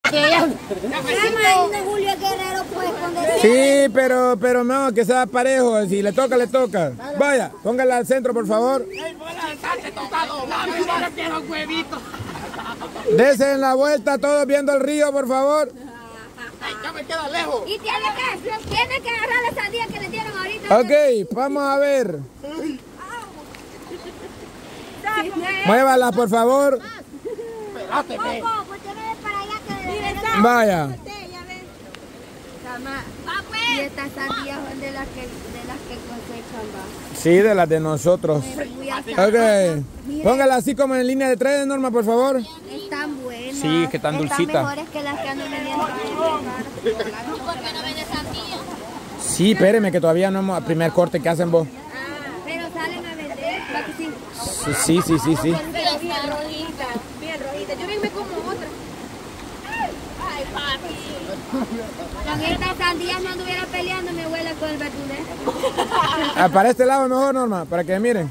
Julio Guerrero, pues, sí, pero no, que sea parejo. Si le toca, le toca. Vaya, póngala al centro, por favor. Desen la vuelta, todos viendo el río, por favor. Ya me queda lejos. Y tiene que agarrar la sandía que le dieron ahorita. Ok, vamos a ver. Muévala, por favor. Vaya. Y estas sandías son de las que cosechan, va. Sí, de las de nosotros. Ok. Póngala así como en línea de 3, Norma, por favor. Están buenas. Sí, que están dulcitas. Están mejores que las que andan vendiendo. ¿Por qué no vende sandía? Sí, espéreme, que todavía no hemos... Primer corte que hacen vos. Pero salen a vender. ¿Va que sí? Sí. Pero bien rojitas. Bien rojitas. Yo bien me como otra. Ay, papi. Con estas sandías no anduviera peleando mi abuela con el verdulero. Para este lado mejor, Norma, para que miren.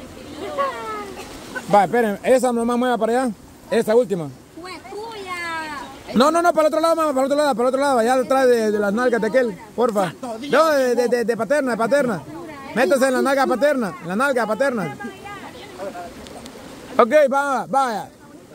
Va, esperen, esa nomás mueva para allá. Esa última. Pues tuya. No, para el otro lado, mamá, para el otro lado, allá detrás de las nalgas de aquel, porfa. No, de paterna. Métase en la nalga paterna, Ok, vaya.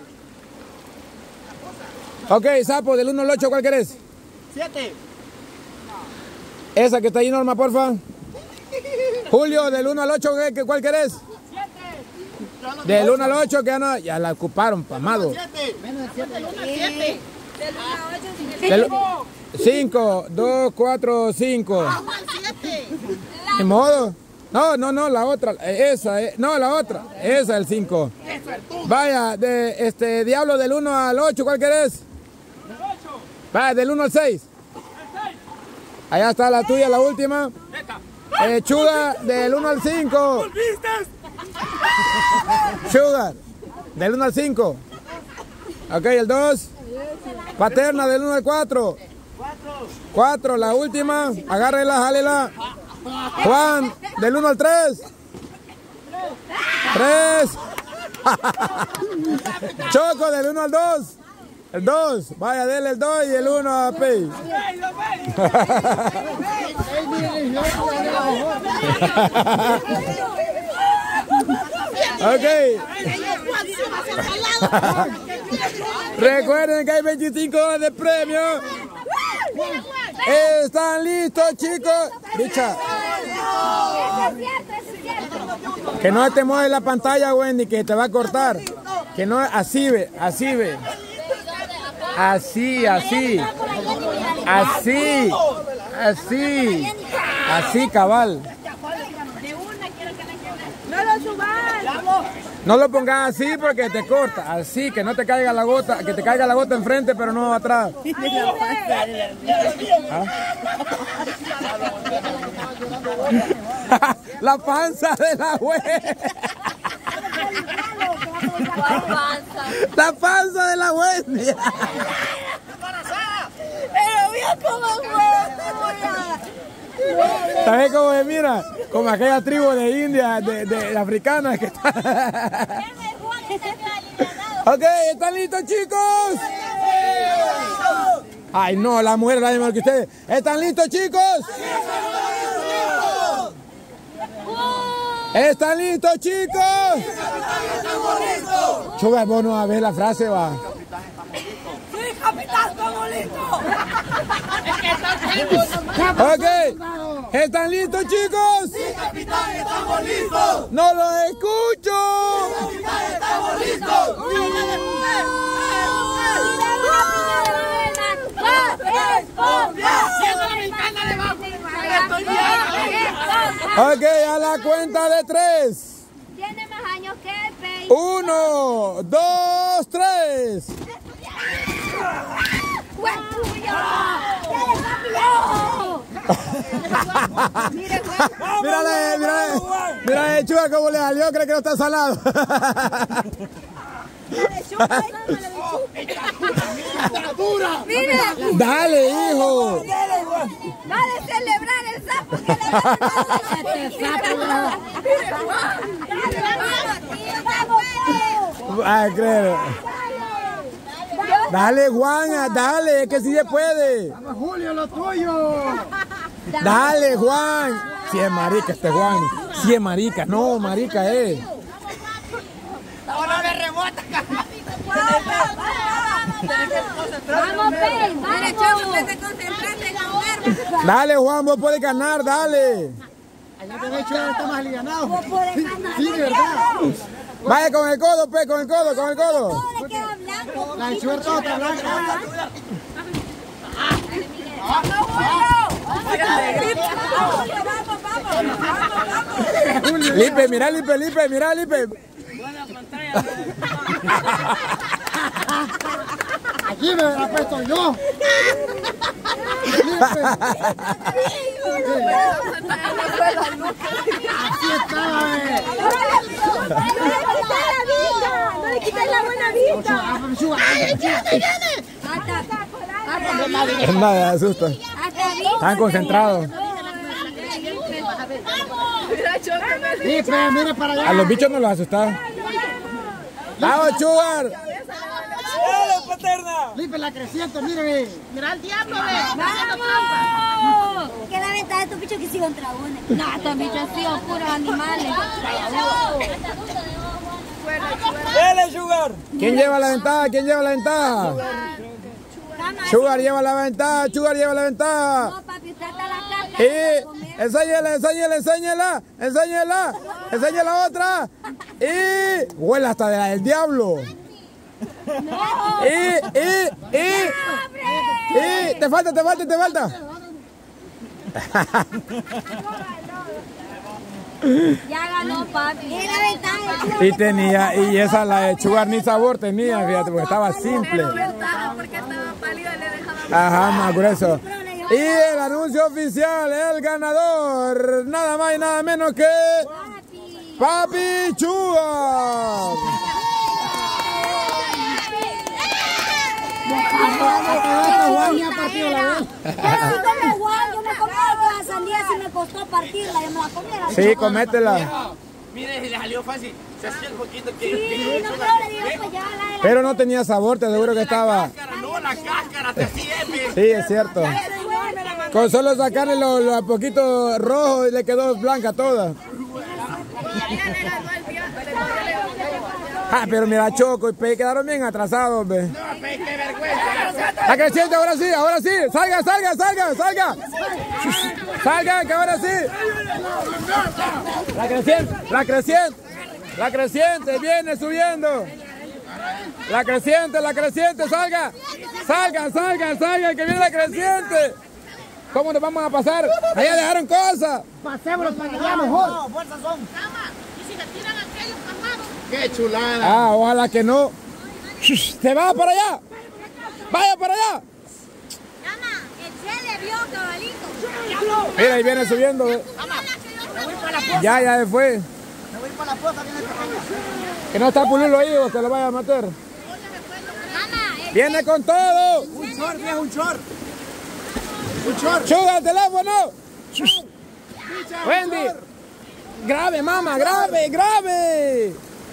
Ok, sapo, del 1 al 8, ¿cuál querés? 7. Esa que está ahí, Norma, porfa. Julio, del 1 al 8, ¿cuál querés? 7. Del 1 al 8, que ya la ocuparon, pamado. 7. Menos de 7. Del 1 al 7. Del 1 a 8. 5, 2, 4, 5. ¿De modo? No, la otra. Esa, la otra. Esa, el 5. Vaya, Diablo, del 1 al 8, ¿cuál querés? Vaya, del 1 al 6. Allá está la tuya, la última. Sugar, del 1 al 5. Sugar, del 1 al 5. Ok, el 2. Paterna, del 1 al 4. 4, la última. Agárrela, jálela. Juan, del 1 al 3. 3. Choco, del 1 al 2. El 2. Vaya, dele el 2 y el 1 a Pei. Ok. Recuerden que hay 25 horas de premio. ¿Están listos, chicos? Bicha. Que no te mueve la pantalla, Wendy, que te va a cortar. Que no, así ve. Así, cabal. No lo subas. No lo pongas así porque te corta. Así, que no te caiga la gota, que te caiga la gota enfrente, pero no atrás. ¿Ah? La panza de la web. La panza de la Wendy. Pero mira cómo ¿Sabes cómo es? Mira, como aquella tribu de India, de africanas que está. Ok, ¿están listos, chicos? Ay, no, la mujer la misma que ustedes. ¿Están listos, chicos? ¿Están listos, chicos? Chuga, vos no a ver la frase, va. ¡Sí, capitán, estamos listos! Ok, ¿están listos, chicos? Sí, capitán, estamos listos. ¡No lo escucho! Capitán, estamos listos. Ok, a la cuenta de 3. Tiene más años que el Pei. 1, 2, 3. Mira, Chuga, cómo le salió, cree que no está salado. Dale, hijo. Va a celebrar el sapo que le va a Ay, creo. Dios Dale, Juan, dale, que sí se puede. Vamos, Julio, lo tuyo. Dale, Juan. Si es marica este Juan. Si es marica. No, marica es. Ahora me rebota, Vamos, Pei, vamos. Dale, Juan, vos podés ganar, dale. Allá te hecho está más alivianado. Vos podés ganar. Sí, de verdad. Vaya con el codo, pe, con el codo, con el codo. Todo le queda blanco. La enchuerta toda está blanca. Lipe, mira, Lipe, Lipe, mira, Lipe. Aquí me la he puesto yo. Así estaba, No le quites la buena vista. Es nada, asusta. Están concentrados. Lipe, mire para allá. A los bichos no los asustaba. ¡Vamos, Sugar! Lipe, la creciente, mire. Mira el diablo, ¡Vamos! Que la ventaja de estos bichos que siguen dragones. No, estos bichos han sido puros animales. ¡Dale, Sugar! ¿Quién lleva la ventaja? ¿Quién lleva la ventaja? Sugar lleva la ventaja, Sugar lleva la ventaja. No, papi, usted está la caca. Y enséñala, enséñala, enséñala, enséñala, enséñala otra. Y huele hasta de la del diablo. Te falta, te falta, te falta. Ya ganó, papi. Es la ventaja. Y tenía, y esa la de Sugar ni sabor tenía, fíjate, porque estaba simple. Porque estaba pálida le dejaba. Ajá, más grueso. Y el anuncio oficial, el ganador, nada más y nada menos que Papi Sugar. Juan ya ha partido la vez. Yo me comí la sandía si me costó partirla, yo me la comiera. Sí, cométela. Mire, le salió fácil. Se hacía el poquito que... Sí, no, pero le digo, pues ya la Pero no tenía sabor, te aseguro que estaba. No, la cáscara, te siempre. Sí, es cierto. Con solo sacarle los poquitos rojos y le quedó blanca toda. Ah, pero mira, Choco y Pei quedaron bien atrasados, ve. La creciente, ahora sí, ahora sí. Salga, salga, salga, salga. Salga, que ahora sí. La creciente, la creciente. La creciente, viene subiendo. La creciente, salga. Salga, salga, salga, que viene la creciente. ¿Cómo nos vamos a pasar? Allá dejaron cosas. Pasémoslo para que vea mejor. No, fuerzas son. ¡Qué chulada! Ah, ojalá que no. Se va para allá. Vaya para allá. Mamá, el Che le vio cabalito. Mira, ahí viene subiendo. Ya se fue. Me voy para la fosa, viene pequeña. Que no está Pulilo ahí o que lo vaya a matar. Mamá, Viene con todo. Un short, viejo, un short. Un short. Chuga el teléfono. Wendy. Grave, mamá, grave, grave.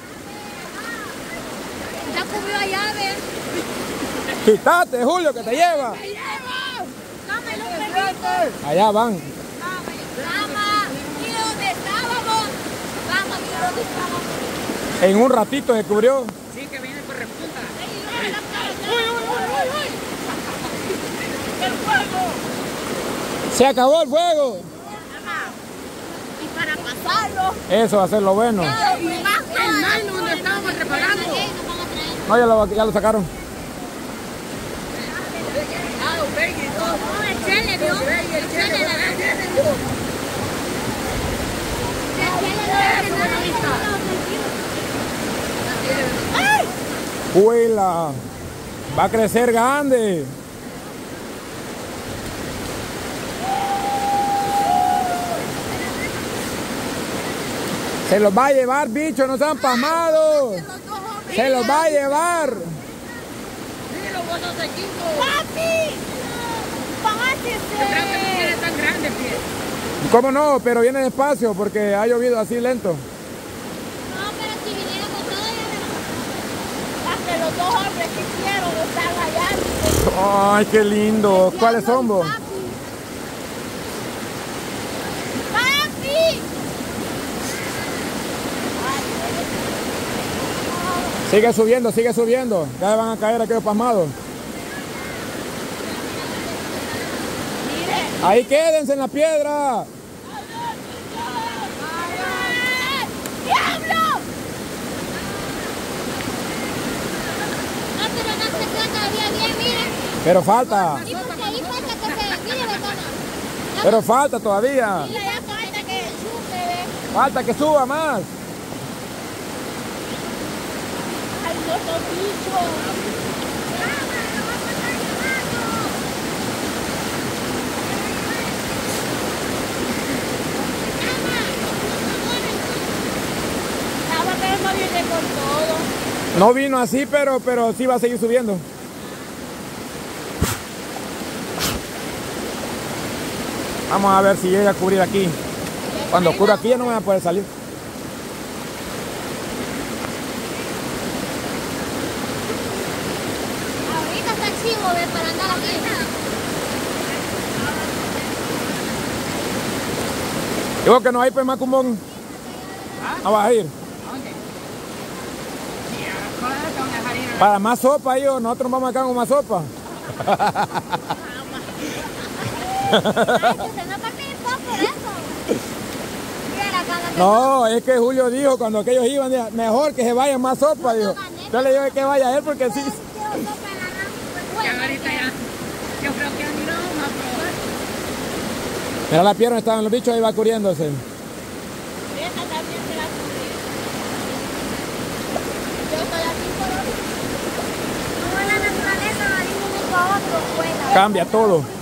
ya cubrió allá, ¿ves? Quítate, Julio, que te lleva. ¡Me lleva! ¡Dame los perritos! Allá van. Mamá, ¿y dónde estábamos? Vamos, ¿y dónde estábamos? En un ratito se cubrió. Sí, que viene por repunta. ¡El fuego! Se acabó el fuego. Y para pasarlo, Eso va a ser lo bueno. el nylon donde estábamos reparando. No, ya lo sacaron. No, el Che le vio. El Che le vio. Huela. Va a crecer grande. Se los va a llevar, bicho, no sean pasmados. Se los va a llevar. ¡Papi! ¡Bájese! Tan grande, pie. ¿Cómo no? Pero viene despacio porque ha llovido así lento. No, pero si viniera con todo, ya me lo... Hasta los dos hombre que quiero estar allá. Ay, qué lindo. ¿Cuáles son vos? ¡Papi! Sigue subiendo, sigue subiendo. Ya van a caer aquellos pasmados. Ahí quédense en la piedra. ¡Diablo! No, pero no se trata bien, miren. Pero falta. Sí, porque ahí falta que se... Mire, vecana. Pero falta todavía. Mira, ya falta que sube, ve. Falta que suba más. ¡Ay, no son bichos! No viene con todo. No vino así, pero sí va a seguir subiendo. Vamos a ver si llega a cubrir aquí. Cuando cubra aquí ya no van a poder salir. Ahorita está chivo, ve, para andar aquí. ¿Y vos que no hay pues Macumbón? ¿No vas a ir? Para más sopa, yo, nosotros vamos acá con más sopa. No, es que Julio dijo cuando aquellos iban, mejor que se vayan más sopa, dijo. Yo le digo que vaya él porque sí. Ya ahorita ya, yo creo que ni lo vamos a probar. Mira la pierna, estaban los bichos ahí va cubriéndose. Esta también se la cubrí. Yo estoy aquí por hoy. Como en la naturaleza, salimos uno a otro, buena. Cambia todo.